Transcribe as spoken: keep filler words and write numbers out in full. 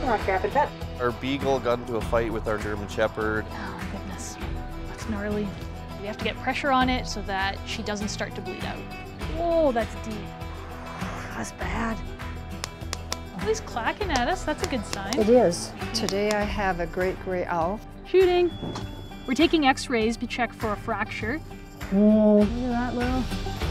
Oh, crap and pet. Our Beagle got into a fight with our German Shepherd. Oh my goodness, that's gnarly. We have to get pressure on it so that she doesn't start to bleed out. Whoa, that's deep. That's bad. Oh, he's clacking at us, that's a good sign. It is. Today I have a great gray owl. Shooting. We're taking x-rays to check for a fracture. Mm. Look at that little